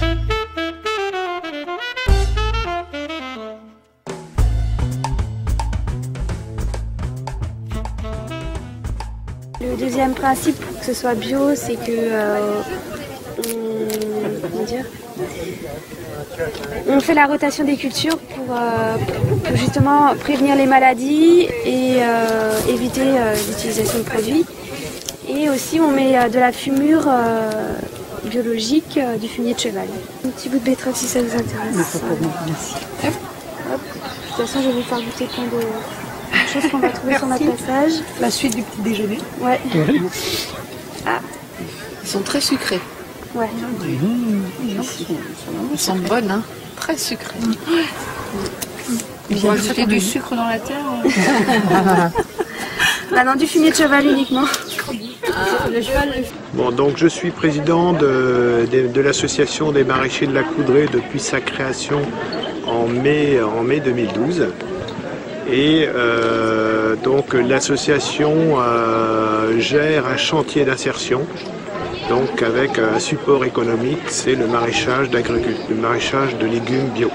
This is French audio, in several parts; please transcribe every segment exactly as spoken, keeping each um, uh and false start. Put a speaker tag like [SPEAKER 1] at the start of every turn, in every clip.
[SPEAKER 1] Le deuxième principe pour que ce soit bio, c'est que euh, on, comment dire, on fait la rotation des cultures pour, euh, pour justement prévenir les maladies et euh, éviter euh, l'utilisation de produits. Et aussi on met euh, de la fumure euh, biologique, euh, du fumier de cheval. Un petit bout de betterave si ça vous intéresse.
[SPEAKER 2] Merci.
[SPEAKER 1] Hop. De toute façon je vais vous faire goûter plein de choses qu'on va trouver
[SPEAKER 2] Merci.
[SPEAKER 1] sur notre passage.
[SPEAKER 2] La suite du petit déjeuner.
[SPEAKER 1] Ouais.
[SPEAKER 2] Ouais.
[SPEAKER 1] Ah.
[SPEAKER 3] Ils sont très sucrés.
[SPEAKER 1] Ouais.
[SPEAKER 3] Mmh. Ils sont bonnes, hein. Très sucrées. Ils vont ajouter du sucre dans la terre.
[SPEAKER 1] Bah non, du fumier de cheval uniquement.
[SPEAKER 3] Ah, le cheval.
[SPEAKER 4] Bon, donc je suis président de, de, de l'association des maraîchers de la Coudray depuis sa création en mai, en mai deux mille douze. Et euh, donc l'association euh, gère un chantier d'insertion, donc avec un support économique, c'est le maraîchage d'agriculture, le maraîchage de légumes bio.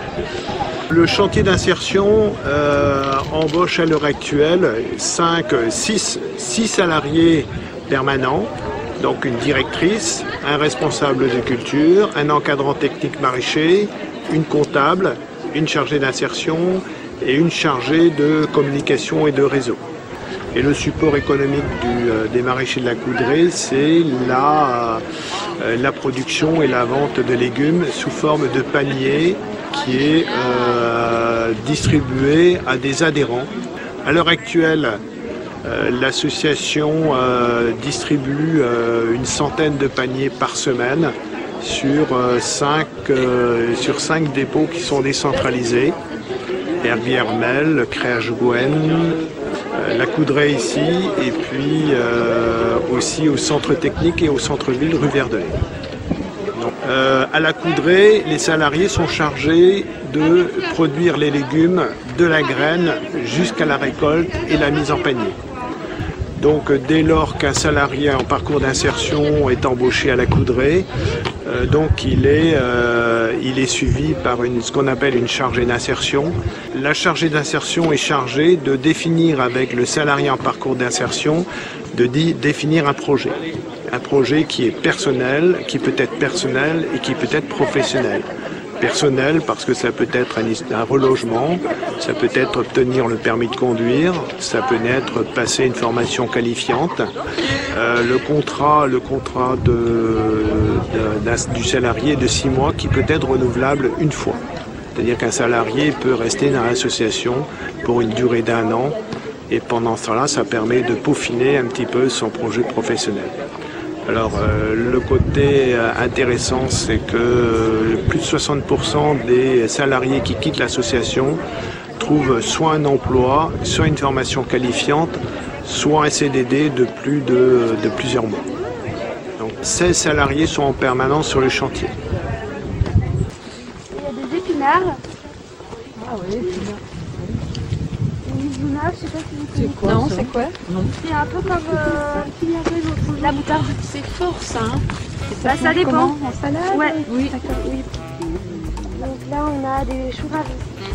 [SPEAKER 4] Le chantier d'insertion euh, embauche à l'heure actuelle cinq, six, six salariés permanents, donc une directrice, un responsable de culture, un encadrant technique maraîcher, une comptable, une chargée d'insertion et une chargée de communication et de réseau. Et le support économique du, euh, des maraîchers de la Coudray, c'est la, euh, la production et la vente de légumes sous forme de panier qui est euh, distribué à des adhérents. À l'heure actuelle, euh, l'association euh, distribue euh, une centaine de paniers par semaine sur, euh, cinq, euh, sur cinq dépôts qui sont décentralisés. Herbiers-Hermel, Créage-Gouenne, euh, la Coudray ici, et puis euh, aussi au centre technique et au centre-ville rue Verdelais. Donc, euh, à la Coudray, les salariés sont chargés de produire les légumes de la graine jusqu'à la récolte et la mise en panier. Donc dès lors qu'un salarié en parcours d'insertion est embauché à la Coudray, euh, donc il est, euh, il est suivi par une, ce qu'on appelle une chargée d'insertion. La chargée d'insertion est chargée de définir avec le salarié en parcours d'insertion, de définir un projet. Un projet qui est personnel, qui peut être personnel et qui peut être professionnel. Personnel parce que ça peut être un, un relogement, ça peut être obtenir le permis de conduire, ça peut être passer une formation qualifiante. Euh, le contrat, le contrat de, de, du salarié est de six mois qui peut être renouvelable une fois. C'est-à-dire qu'un salarié peut rester dans l'association pour une durée d'un an et pendant ce temps-là, ça permet de peaufiner un petit peu son projet professionnel. Alors euh, le côté euh, intéressant, c'est que euh, plus de soixante pour cent des salariés qui quittent l'association trouvent soit un emploi, soit une formation qualifiante, soit un C D D de plus de, de plusieurs mois. Donc seize salariés sont en permanence sur le chantier.
[SPEAKER 1] Il y a des épinards.
[SPEAKER 2] Ah oui, épinards.
[SPEAKER 1] Je sais pas si vous
[SPEAKER 2] C'est quoi?
[SPEAKER 3] Non,
[SPEAKER 2] ça
[SPEAKER 3] c'est quoi?
[SPEAKER 1] C'est un peu comme euh, la moutarde.
[SPEAKER 3] C'est fort ça, hein?
[SPEAKER 1] Bah, ça dépend.
[SPEAKER 2] Comment? En salade?
[SPEAKER 1] Ouais.
[SPEAKER 2] Oui.
[SPEAKER 1] D'accord, oui. Donc là, on a des choux ravis.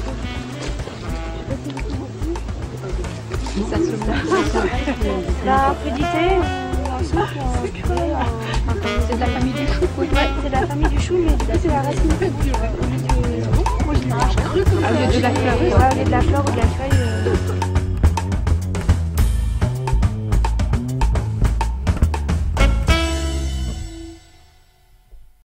[SPEAKER 3] Ça se
[SPEAKER 1] La crudité ou un soupe ou un sucre.
[SPEAKER 3] C'est de la famille du chou, oui.
[SPEAKER 1] Ouais, c'est de la famille du chou, mais du coup, c'est la racine.
[SPEAKER 3] Ah, au lieu de la fleur.
[SPEAKER 1] Ouais, au lieu de la fleur ou de la feuille.